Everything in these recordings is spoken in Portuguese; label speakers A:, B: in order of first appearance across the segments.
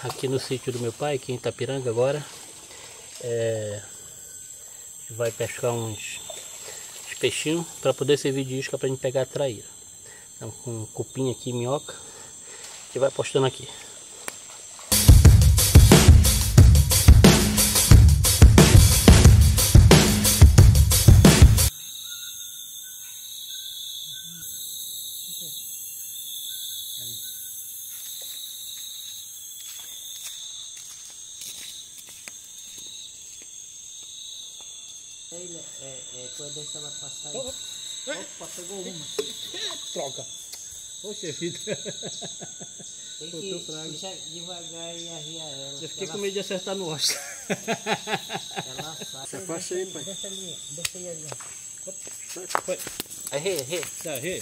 A: aqui no sítio do meu pai, aqui em Itapiranga agora. Vai pescar uns peixinhos para poder servir de isca para a gente pegar a traíra. Então, com cupim aqui, minhoca, que vai postando aqui. Quando essa vai passar aí. Opa, pegou uma. Troca. Poxa vida. Tem que puxar devagar e arriar ela. Eu fiquei com medo de acertar no osso. Ela sai.
B: Se afasta aí, pai.
A: Deixa aí ali. Foi. Arrei. Tá, arrei.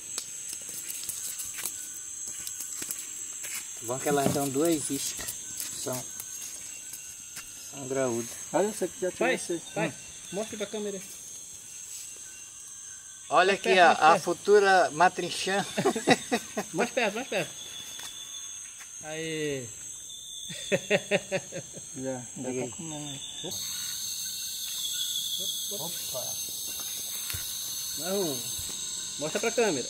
B: Bom que elas dão duas iscas. São graúdas. Olha, essa aqui já tinha você.
A: Vai. Mostra pra câmera.
B: Olha aqui a futura matrinchã.
A: Mais perto. Aí.
B: Já tá comendo.
A: Opa. Mais um. Mostra pra câmera.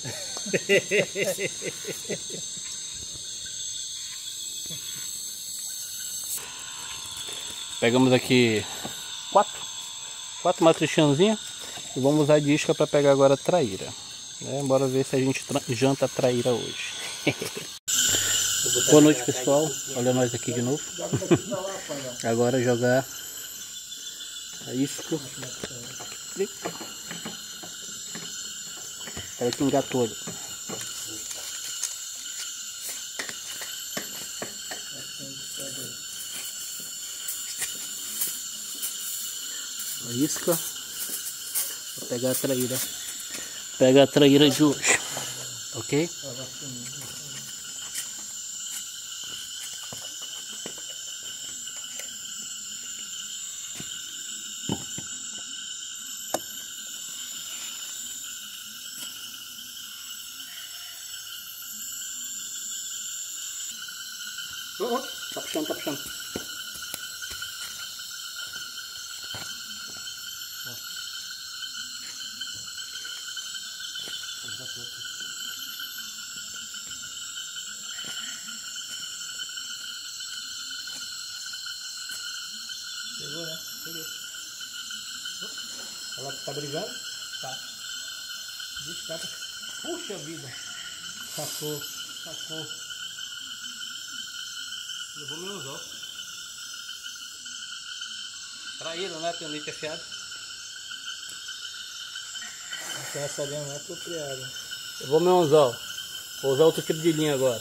A: Pegamos aqui quatro matrinchãzinhas e vamos usar de isca para pegar agora a traíra. Bora ver se a gente janta a traíra hoje. Boa noite, pessoal. Olha nós aqui de novo. Agora jogar a isca. Parece que engatou ali. A isca. Vou pegar a traíra. Pega a traíra de hoje. Ok? Tá puxando. Pegou, né? Pegou. Ela tá brigando? Tá. Descata. Puxa vida. Sacou. Levou meu anzol. Traíra, né? Pionete afiado.
B: Essa linha não é apropriada.
A: Levou meu anzol. Vou usar outro tipo de linha agora.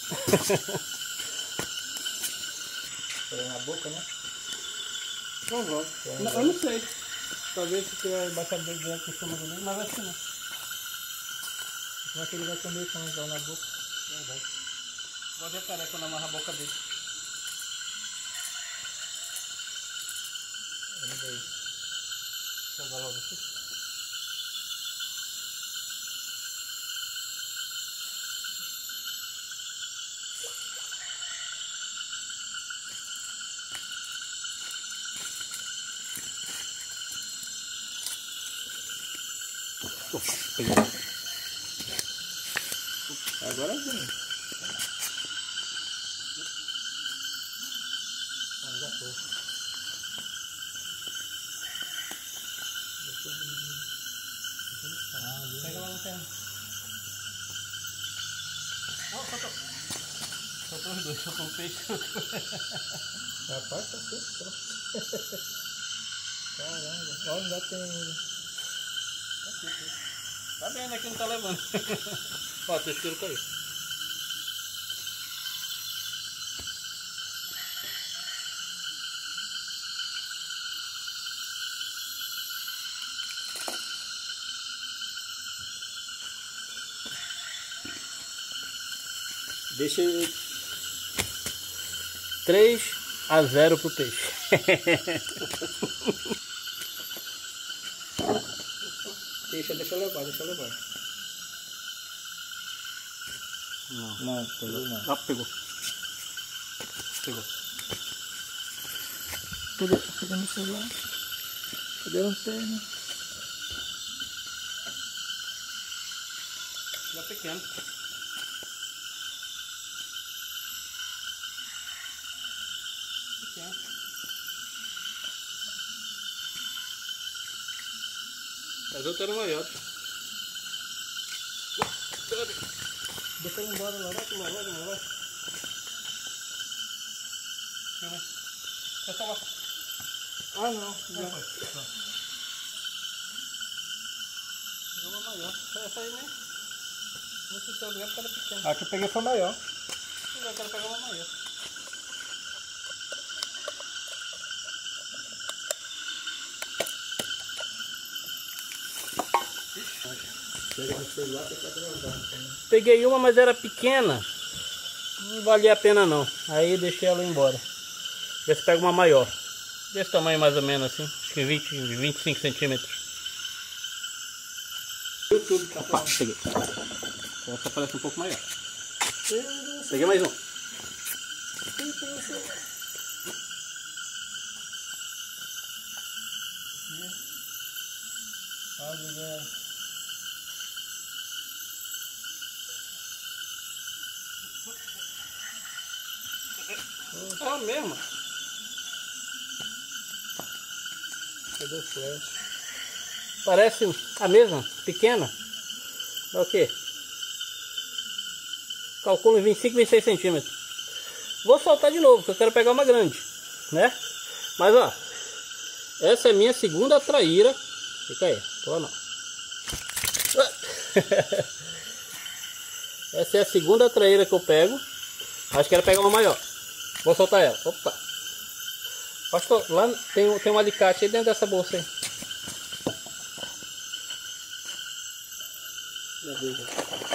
B: Foi na boca, né?
A: Não vou. Eu não sei. Talvez se tiver baixado bem dentro por cima do meio, mas acho que não.
B: Como é que ele vai comer com o anzol na boca?
A: Verdade. Vou ver careca quando amarra a boca dele.
B: Vamos ver.
A: Jogar logo aqui.
B: Agora vem.
A: Já tô. Pega lá no terreno. Soltou os dois, soltou o peixe.
B: Rapaz, tá sempre. Caramba, olha, ainda tem.
A: Tá vendo aqui, não tá levando. Ó, o texteiro caiu.
B: Deixa ele.
A: 3-0 pro peixe.
B: Deixa eu levar. Não, pegou não.
A: Ah, pegou. pegou?
B: Cadê meu celular? Cadê a lanterna?
A: Já pequeno. Pequeno. As outras eram maiores.
B: Deixa eu ir embora lá.
A: Vai. É só lá.
B: Ah, não. Já
A: foi. Pegou uma maior. Essa aí, né? Não sei se eu porque era pequena.
B: A que eu peguei foi maior.
A: Eu quero pegar uma maior. Peguei uma, mas era pequena. Não valia a pena não. Aí deixei ela embora. Vê se pega uma maior. Desse tamanho mais ou menos assim. Acho que 25 centímetros. YouTube tá. Opa, peguei. Essa parece um pouco maior. Peguei mais um. É a mesma. Cadê o flash? Parece a mesma, pequena. Dá o quê? Calculo 25, 26 centímetros. Vou soltar de novo, porque eu quero pegar uma grande, né? Mas ó, essa é minha segunda traíra. Fica aí, tô não. Essa é a segunda traíra que eu pego. Acho que era pegar uma maior. Vou soltar ela. Opa. Pastor, lá tem um alicate aí dentro dessa bolsa aí. Já vi, já.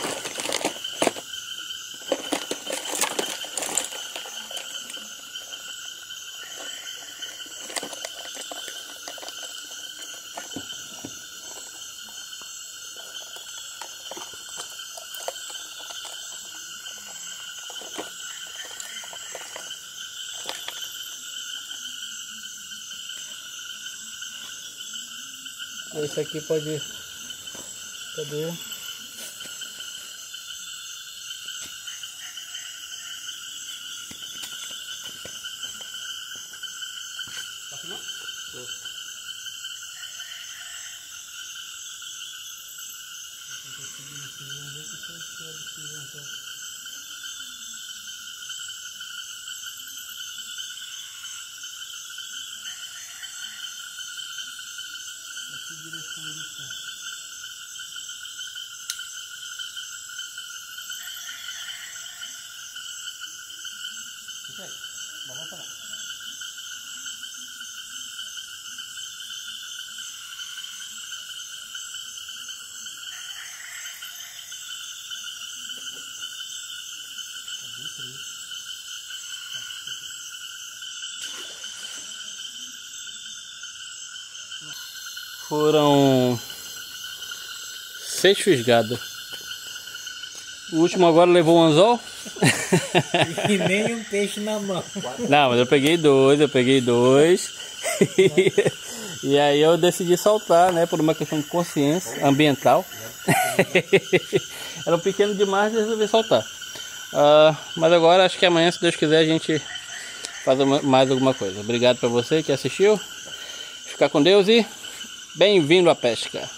A: Esse aqui pode... Cadê? Passa não? Tô. Que direção ele está? Fica aí, vamos falar. Tá bem frio. Foram 6 fisgadas. O último agora levou um anzol.
B: E nem um peixe na mão.
A: Não, mas eu peguei dois. E aí eu decidi soltar, né? Por uma questão de consciência ambiental. Era um pequeno demais e resolvi soltar. Mas agora acho que amanhã, se Deus quiser, a gente faz mais alguma coisa. Obrigado para você que assistiu. Ficar com Deus e bem-vindo à pesca.